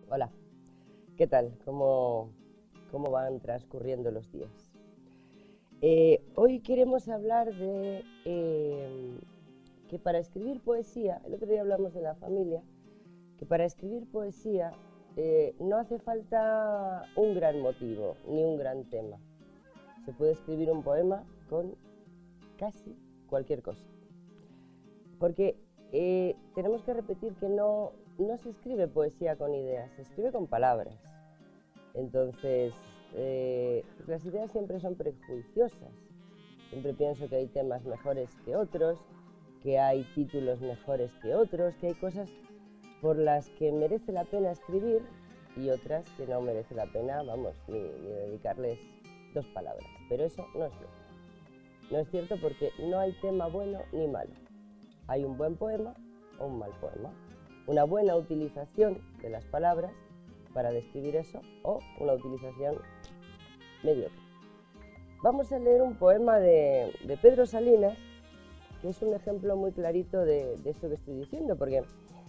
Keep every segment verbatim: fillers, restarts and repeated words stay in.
Hola, ¿qué tal? ¿Cómo, cómo van transcurriendo los días? Eh, hoy queremos hablar de eh, que para escribir poesía, el otro día hablamos de la familia, que para escribir poesía eh, no hace falta un gran motivo ni un gran tema. Se puede escribir un poema con casi cualquier cosa. Porque eh, tenemos que repetir que no, no se escribe poesía con ideas, se escribe con palabras. Entonces, eh, las ideas siempre son prejuiciosas. Siempre pienso que hay temas mejores que otros, que hay títulos mejores que otros, que hay cosas por las que merece la pena escribir y otras que no merece la pena, vamos, ni, ni dedicarles dos palabras. Pero eso no es cierto. No es cierto porque no hay tema bueno ni malo. Hay un buen poema o un mal poema. Una buena utilización de las palabras para describir eso o una utilización mediocre. Vamos a leer un poema de, de Pedro Salinas, que es un ejemplo muy clarito de, de esto que estoy diciendo, porque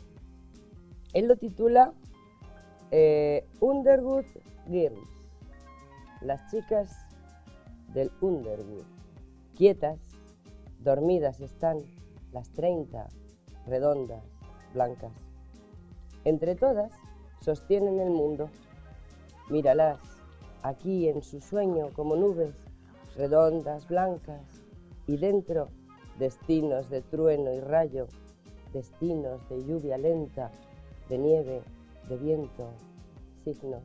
él lo titula eh, Underwood Girls, las chicas del Underwood. Quietas, dormidas están las treinta, redondas, blancas. Entre todas sostienen el mundo. Míralas, aquí en su sueño como nubes, redondas, blancas, y dentro destinos de trueno y rayo, destinos de lluvia lenta, de nieve, de viento, signos.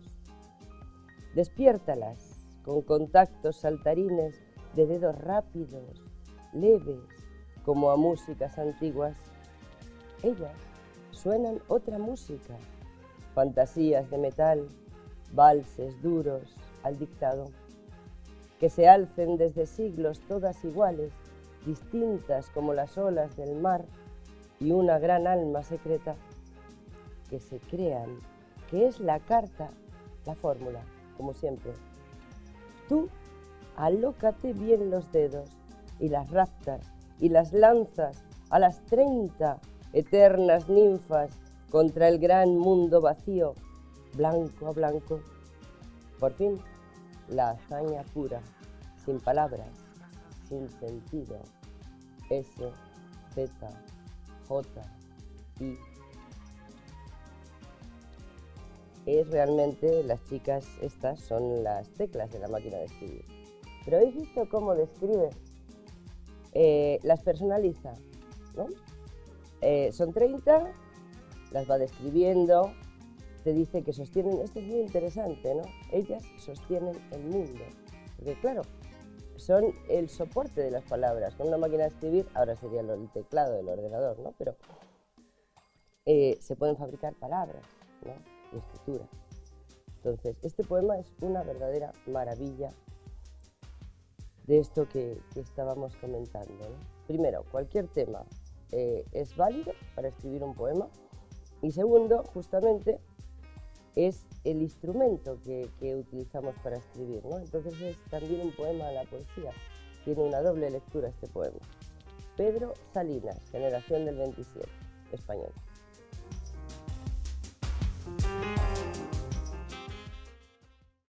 Despiértalas con contactos saltarines de dedos rápidos, leves, como a músicas antiguas. Ellas suenan otra música, fantasías de metal, valses duros al dictado, que se alcen desde siglos todas iguales, distintas como las olas del mar, y una gran alma secreta, que se crean, que es la carta, la fórmula, como siempre. Tú alócate bien los dedos y las raptas y las lanzas a las treinta eternas ninfas contra el gran mundo vacío, blanco a blanco. Por fin, la hazaña pura, sin palabras, sin sentido. S, Z, J, I. Es realmente, las chicas estas son las teclas de la máquina de escribir. Pero ¿habéis visto cómo describe? Eh, las personaliza, ¿no? Eh, son treinta, las va describiendo, te dice que sostienen, esto es muy interesante, ¿no? Ellas sostienen el mundo, porque claro, son el soporte de las palabras. Con una máquina de escribir, ahora sería el teclado del ordenador, ¿no? Pero eh, se pueden fabricar palabras, ¿no? Y escritura. Entonces, este poema es una verdadera maravilla de esto que, que estábamos comentando, ¿no? Primero, cualquier tema eh, es válido para escribir un poema, y segundo, justamente, es el instrumento que, que utilizamos para escribir, ¿no? Entonces es también un poema a la poesía, tiene una doble lectura este poema. Pedro Salinas, generación del veintisiete, español.